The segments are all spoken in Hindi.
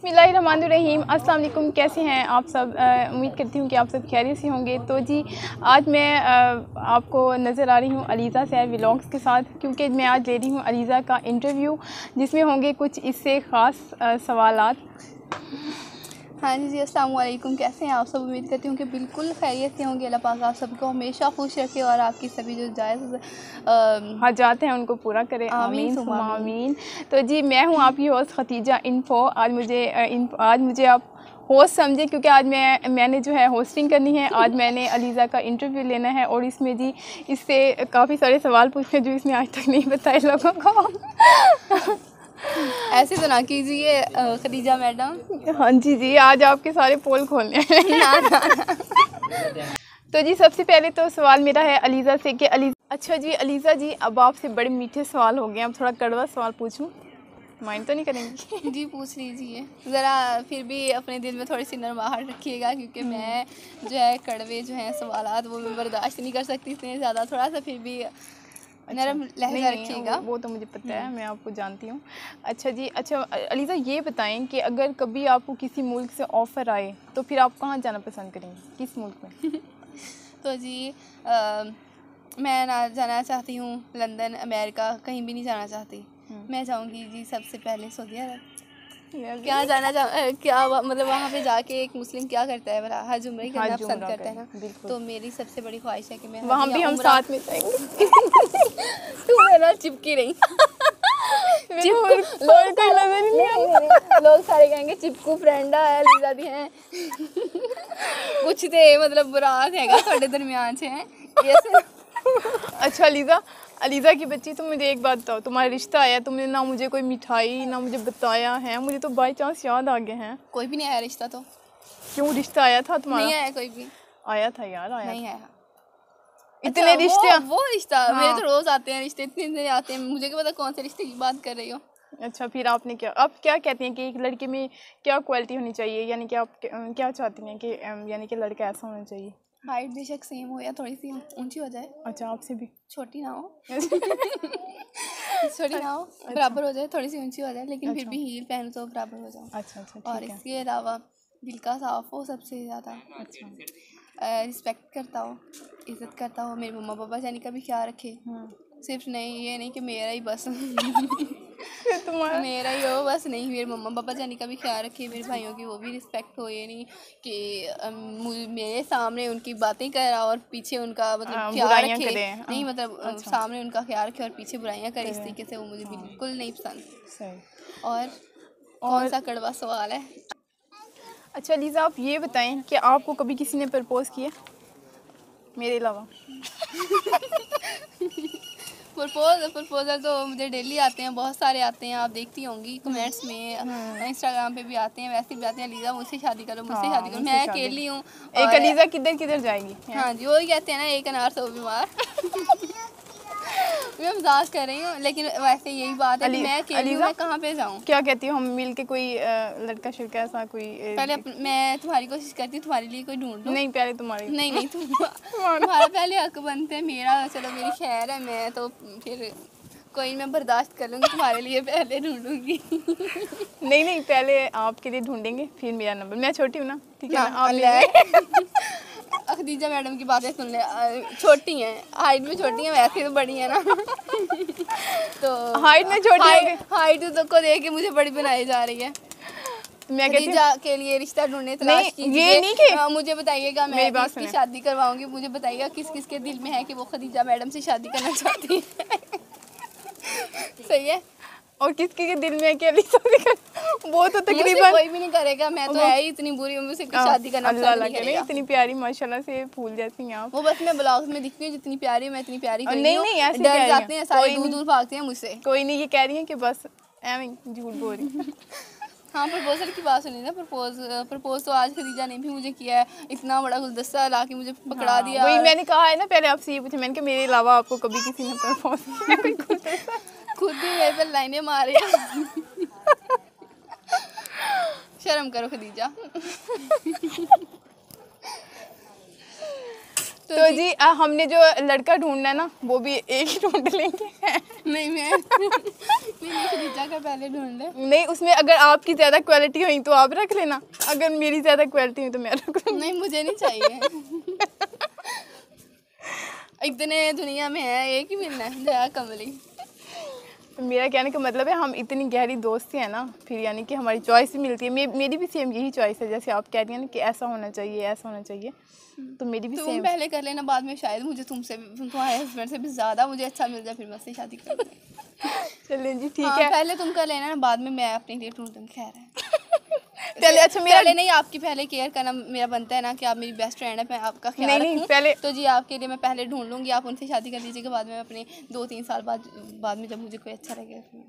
बिस्मिल्लाहिर्रहमानिर्रहीम। अस्सलाम वालेकुम। कैसे हैं आप सब? उम्मीद करती हूँ कि आप सब खैरियत से होंगे। तो जी आज मैं आपको नज़र आ रही हूँ अलीज़ा सैर व्लॉग्स के साथ, क्योंकि मैं आज ले रही हूँ अलीज़ा का इंटरव्यू, जिसमें होंगे कुछ इससे ख़ास सवालात। हाँ जी अस्सलाम वालेकुम। कैसे हैं आप सब? उम्मीद करती हूँ कि बिल्कुल खैरियत से होंगे। अल्लाह पाक आप सबको हमेशा खुश रखे और आपकी सभी जो जायज़ हाजात हैं उनको पूरा करें। आमीन सुम्मा आमीन। तो जी मैं हूँ आपकी होस्ट खतीजा इन्फो। आज मुझे आप होस्ट समझे, क्योंकि आज मैंने जो है होस्टिंग करनी है। आज मैंने अलीज़ा का इंटरव्यू लेना है और इसमें जी इससे काफ़ी सारे सवाल पूछने जो इसने आज तक नहीं बताए लोगों को। ऐसे तो ना कीजिए खदीजा मैडम। हाँ जी आज आपके सारे पोल खोलने हैं। तो जी सबसे पहले तो सवाल मेरा है अलीज़ा से कि अलीज़ा जी अब आपसे बड़े मीठे सवाल हो गए, अब थोड़ा कड़वा सवाल पूछूं, माइंड तो नहीं करेंगी? जी पूछ लीजिए ज़रा, फिर भी अपने दिल में थोड़ी सी नरमाहट रखिएगा, क्योंकि मैं जो है कड़वे जो हैं सवालात वो मैं बर्दाश्त नहीं कर सकती इतने ज़्यादा। थोड़ा सा फिर भी नरम लहजा रखिएगा। वो तो मुझे पता है, मैं आपको जानती हूँ। अच्छा अलीज़ा ये बताएं कि अगर कभी आपको किसी मुल्क से ऑफ़र आए तो फिर आप कहाँ जाना पसंद करेंगे, किस मुल्क में? तो जी मैं ना जाना चाहती हूँ लंदन, अमेरिका, कहीं भी नहीं जाना चाहती। मैं जाऊँगी जी सबसे पहले सऊदी अरब। क्या मतलब वहाँ पे जाके एक मुस्लिम क्या करता है भला? हज उम्रा ही करना पसंद करता है ना। तो मेरी सबसे बड़ी ख्वाहिश है कि मैं वहाँ भी हम साथ में जाएंगे। तू मेरा चिपकी रही। लोग सारे कहेंगे चिपकू फ्रेंडा है अलीज़ा दी हैं। कुछ ते मतलब बुराक हैगा थोड़े दरमियान से हैं। अच्छा अलीज़ा की बच्ची, तुम मुझे एक बात बताओ, तुम्हारा रिश्ता आया, तुमने ना मुझे कोई मिठाई ना मुझे बताया है, मुझे तो बाई चांस याद आ गए हैं। कोई भी नहीं आया रिश्ता तो? क्यों, रिश्ता आया था तुम्हारा? नहीं आया कोई भी। आया था यार, आया नहीं आया। इतने रिश्ते वो रिश्ता मेरे तो रोज आते हैं रिश्ते, इतने आते हैं, मुझे क्या पता कौन से रिश्ते की बात कर रही हो। अच्छा फिर आप क्या कहती हैं कि एक लड़के में क्या क्वालिटी होनी चाहिए, यानी कि आप क्या चाहती हैं कि यानी कि लड़का ऐसा होना चाहिए? हाइट बेशक सेम हो या थोड़ी सी ऊंची हो जाए। अच्छा आपसे भी? छोटी ना हो। छोटी ना हो, बराबर हो जाए, थोड़ी सी ऊंची हो जाए, लेकिन फिर भी हील पहन तो बराबर हो जाओ। अच्छा और इसके अलावा दिल का साफ हो सबसे ज़्यादा। अच्छा रिस्पेक्ट करता हो, इज़्ज़त करता हो, मेरे मम्मा पापा जाने का भी ख्याल रखे। सिर्फ नहीं ये नहीं कि मेरा ही बस मेरा ही हो बस, नहीं, मेरे मम्मा पापा जाने का भी ख्याल रखे, मेरे भाइयों की वो भी रिस्पेक्ट हो। ये नहीं कि मेरे सामने उनकी बातें कर रहा और पीछे उनका मतलब ख्याल रखे। नहीं मतलब सामने उनका ख्याल रखे और पीछे बुराइयां करे, इस तरीके से वो मुझे बिल्कुल नहीं पसंद। और कौन सा कड़वा सवाल है? अच्छा अलीज़ा आप ये बताएं कि आपको कभी किसी ने प्रपोज किया मेरे अलावा? प्रपोजल तो मुझे डेली आते हैं, बहुत सारे आते हैं, आप देखती होंगी कमेंट्स में, इंस्टाग्राम पे भी आते हैं, वैसे भी आते हैं, अलीज़ा मुझसे शादी करो, मुझसे शादी करो। मैं अकेली हूँ। एक अलीज़ा किधर जाएगी? हाँ जी वही कहते हैं ना, एक अनार सौ बीमार। मैं मजाक कर रही हूँ, लेकिन वैसे यही बात है कि मैं अकेली हूँ, मैं कहाँ पे जाऊँ? क्या कहती हूँ, हम मिल के कोई लड़का शिड़का ऐसा कोई पहले मैं तुम्हारी कोशिश करती हूँ, तुम्हारे लिए कोई ढूंढ लूँ। नहीं पहले तुम्हारी। नहीं तुम्हारा पहले हक बनते हैं, मेरा चलो मेरी खैर है, मैं तो फिर कोई मैं बर्दाश्त कर लूँगी, तुम्हारे लिए पहले ढूंढूंगी। नहीं पहले आपके लिए ढूंढेंगे, फिर मेरा नंबर। मैं छोटी हूँ ना, ठीक है ना? खदीजा मैडम की बातें सुन ले, छोटी हैं, हाइट में छोटी हैं, वैसे तो बड़ी है ना। तो हाइट में छोटी, हाइट तो को देख के मुझे बड़ी बनाई जा रही है। मैं खदीजा के लिए रिश्ता ढूंढने तलाश कीजिए। ये नहीं कि मुझे बताइएगा, मैं इसकी शादी करवाऊंगी। मुझे बताइएगा किस किस के दिल में है कि वो खदीजा मैडम से शादी करना चाहती है। सही है। और किसके दिल में है कि अलीज़ा वो तो तकरीबन कोई भी नहीं करेगा। मैं तो है ही इतनी बुरी, मुझसे शादी करना पसंद नहीं करेगा। इतनी प्यारी माशाल्लाह से फूल जैसी हैं आप। वो बस मैं ब्लॉग्स में दिखती हूँ जितनी प्यारी, मैं इतनी प्यारी नहीं ऐसे डर जाते हैं सारे, दूर भागते हैं मुझसे। कोई नहीं, ये कह रही है कि बस एवं झूठ बोल रही। हाँ प्रपोजल की बात सुनी ना, प्रपोज तो आज खदीजा ने भी मुझे किया है, इतना बड़ा गुलदस्ता ला के मुझे पकड़ा दिया। वही मैंने कहा है ना, पहले आपसे ये पूछा मैंने कि मेरे अलावा आपको कभी किसी ने प्रपोज किया? खुद ही मेरे पर लाइनें मारे। शर्म करो खदीजा। तो जी हमने जो लड़का ढूंढना है ना, वो भी एक ही ढूंढ लेंगे। नहीं मैं खदीजा का पहले ढूंढ ले। नहीं, उसमें अगर आपकी ज़्यादा क्वालिटी हुई तो आप रख लेना, अगर मेरी ज़्यादा क्वालिटी हुई तो मैं रख लूँगी। नहीं मुझे नहीं चाहिए। इतने दुनिया में है, एक ही मिलना है, जया कमली। मेरा कहने का मतलब है हम इतनी गहरी दोस्ती है ना, फिर यानी कि हमारी चॉइस भी मिलती है। मेरी भी सेम यही चॉइस है, जैसे आप कह रही हैं ना कि ऐसा होना चाहिए, ऐसा होना चाहिए, तो मेरी भी तुम पहले कर लेना, बाद में शायद मुझे तुमसे तुम्हारे हस्बैंड से भी ज़्यादा मुझे अच्छा मिल जाए, फिर मैं उससे शादी कर लूँगी। चलें जी, ठीक हाँ, है। पहले तुम कर लेना ना, बाद में मैं अपने लिए ढूंढ दूँगी। खैर है चलिए, अच्छा मेरा पहले नहीं, आपकी पहले केयर करना मेरा बनता है ना, कि आप मेरी बेस्ट फ्रेंड है, मैं आपका ख्याल रखूं। पहले तो जी आपके लिए मैं पहले ढूंढ लूँगी, आप उनसे शादी कर लीजिएगा, बाद में अपने 2-3 साल बाद में जब मुझे कोई अच्छा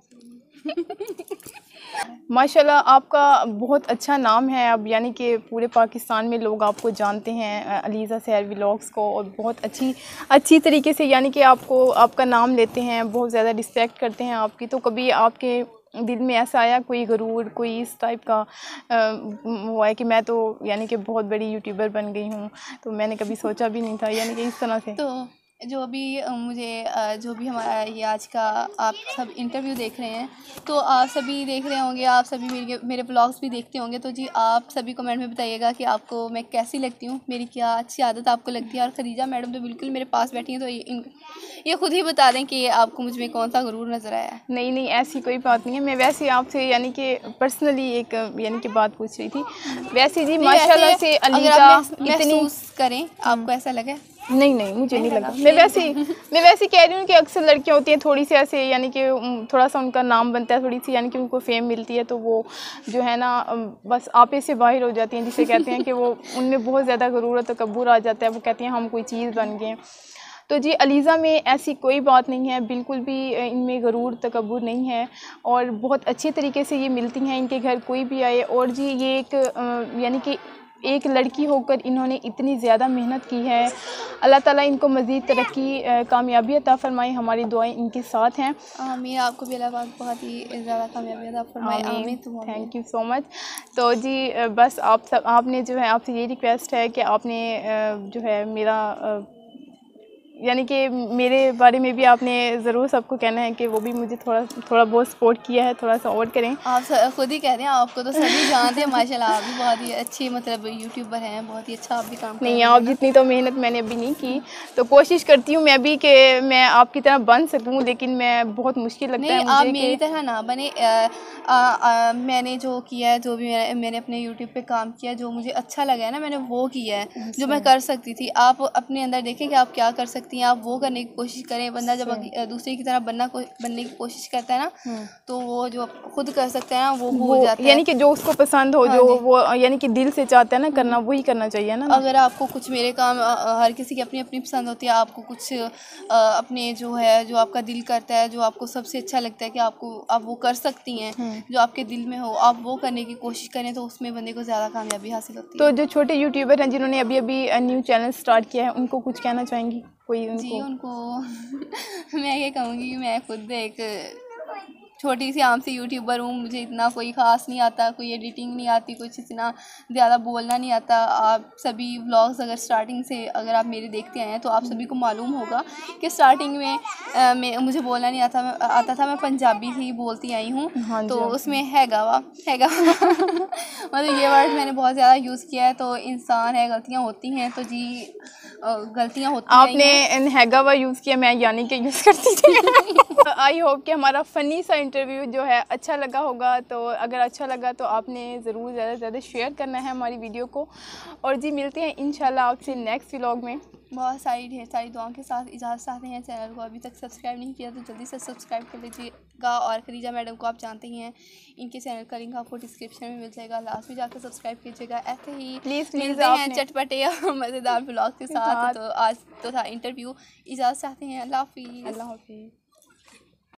लगेगा। माशाल्लाह आपका बहुत अच्छा नाम है अब, यानी कि पूरे पाकिस्तान में लोग आपको जानते हैं, अलीज़ा सहर व्लॉग्स को, और बहुत अच्छी तरीके से यानी कि आपका नाम लेते हैं, बहुत ज़्यादा रिस्पेक्ट करते हैं आपकी। तो कभी आपके दिल में ऐसा आया कोई गरूर, कोई इस टाइप का हुआ है कि मैं तो यानी कि बहुत बड़ी यूट्यूबर बन गई हूँ, तो मैंने कभी सोचा भी नहीं था, यानी कि इस तरह से? तो जो भी जो भी हमारा ये आज का आप सब इंटरव्यू देख रहे हैं, तो आप सभी देख रहे होंगे, आप सभी मेरे ब्लॉग्स भी देखते होंगे, तो जी आप सभी कमेंट में बताइएगा कि आपको मैं कैसी लगती हूँ, मेरी क्या अच्छी आदत आपको लगती है। और खदीजा मैडम तो बिल्कुल मेरे पास बैठी हैं, तो ये खुद ही बता दें कि आपको मुझ में कौन सा गुरूर नज़र आया है। नहीं, ऐसी कोई बात नहीं है। मैं वैसे आपसे यानी कि पर्सनली एक यानी कि बात पूछ रही थी। वैसे जी माशाल्लाह से अलीज़ा इतनी करें, आपको ऐसा लगे? नहीं, मुझे नहीं लगा। मैं वैसे कह रही हूँ कि अक्सर लड़कियाँ होती हैं थोड़ी सी ऐसे, यानी कि थोड़ा सा उनका नाम बनता है, थोड़ी सी यानी कि उनको फेम मिलती है, तो वो जो है ना बस आपे से बाहर हो जाती हैं, जिसे कहते हैं कि वो उनमें बहुत ज़्यादा गुरूर और तकब्बुर आ जाता है। वो कहती हैं हम कोई चीज़ बन गए। तो जी अलीज़ा में ऐसी कोई बात नहीं है, बिल्कुल भी इनमें गरूर तकब्बुर नहीं है, और बहुत अच्छे तरीके से ये मिलती हैं, इनके घर कोई भी आए। और जी ये एक यानी कि एक लड़की होकर इन्होंने इतनी ज़्यादा मेहनत की है। अल्लाह ताला इनको मज़ीद तरक्की कामयाबी अता फ़रमाए, हमारी दुआएं इनके साथ हैं। आमीन। आपको भी अल्लाह पाक बहुत ही ज़्यादा कामयाबी अता फ़रमाए। आमीन। Thank you so much. तो जी बस आपने जो है, आपसे ये रिक्वेस्ट है कि आपने जो है मेरा यानी कि मेरे बारे में भी आपने ज़रूर सबको कहना है कि वो भी मुझे थोड़ा बहुत सपोर्ट किया है, थोड़ा सा और करें। आप खुद ही कह रहे हैं, आपको तो सभी जानते हैं माशाल्लाह, आप भी बहुत ही अच्छी मतलब यूट्यूबर हैं, बहुत ही अच्छा आप भी काम कर रहे हैं। नहीं, आप जितनी तो मेहनत मैंने अभी नहीं की, तो कोशिश करती हूँ मैं भी कि मैं आपकी तरह बन सकूँ, लेकिन मैं बहुत मुश्किल लगता है मुझे। आप मेरी तरह ना बने। मैंने जो किया है, जो भी मैंने अपने यूट्यूब पे काम किया, जो मुझे अच्छा लगा है ना, मैंने वो किया है जो मैं कर सकती थी। आप अपने अंदर देखें कि आप क्या कर सकती हैं, आप वो करने की कोशिश करें। बंदा जब दूसरे की तरह बनने की कोशिश करता है ना, तो वो जो खुद कर सकता है ना, वो भूल जाता है। यानी कि जो उसको पसंद हो, जो वो यानी कि दिल से चाहता है ना करना, वही करना चाहिए ना। अगर आपको कुछ मेरे काम, हर किसी की अपनी अपनी पसंद होती है, आपको कुछ अपने जो है, जो आपका दिल करता है, जो आपको सबसे अच्छा लगता है कि आप वो कर सकती हैं, जो आपके दिल में हो, आप वो करने की कोशिश करें, तो उसमें बंदे को ज़्यादा कामयाबी हासिल होती है। तो जो छोटे यूट्यूबर हैं जिन्होंने अभी न्यू चैनल स्टार्ट किया है, उनको कुछ कहना चाहेंगी कोई? जी उनको मैं ये कहूँगी कि मैं खुद एक छोटी सी आम सी यूट्यूबर हूँ, मुझे इतना कोई ख़ास नहीं आता, कोई एडिटिंग नहीं आती, कुछ इतना ज़्यादा बोलना नहीं आता। आप सभी व्लॉग्स अगर स्टार्टिंग से अगर आप मेरे देखते आए हैं, तो आप सभी को मालूम होगा कि स्टार्टिंग में मुझे बोलना नहीं आता था। मैं पंजाबी ही बोलती आई हूँ। हाँ, तो उसमें हैगा मतलब ये वर्ड मैंने बहुत ज़्यादा यूज़ किया है। तो इंसान है, गलतियाँ होती हैं, तो जी गलतियाँ होती हैं। आपने हैगावा यूज़ किया, मैं यानी कि यूज़ करती थी। आई होप कि हमारा फ़नी सा इंटरव्यू जो है अच्छा लगा होगा। तो अगर अच्छा लगा तो आपने ज़रूर ज़्यादा से ज़्यादा शेयर करना है हमारी वीडियो को। और जी मिलते हैं इंशाल्लाह आपसे नेक्स्ट व्लॉग में। बहुत सारी ढेर सारी दुआओं के साथ इजाज़त चाहते हैं। चैनल को अभी तक सब्सक्राइब नहीं किया तो जल्दी से सब्सक्राइब कर लीजिएगा। और खदीजा मैडम को आप जानते ही हैं, इनके चैनल का लिंक आपको डिस्क्रिप्शन में मिल जाएगा, लास्ट में जाकर सब्सक्राइब कीजिएगा। ऐसे ही प्लीज़ मिलते हैं चटपटे और मज़ेदार व्लॉग के साथ। तो आज तो था इंटरव्यू। इजाज़त चाहते हैं। अल्लाह हाफ़िज़।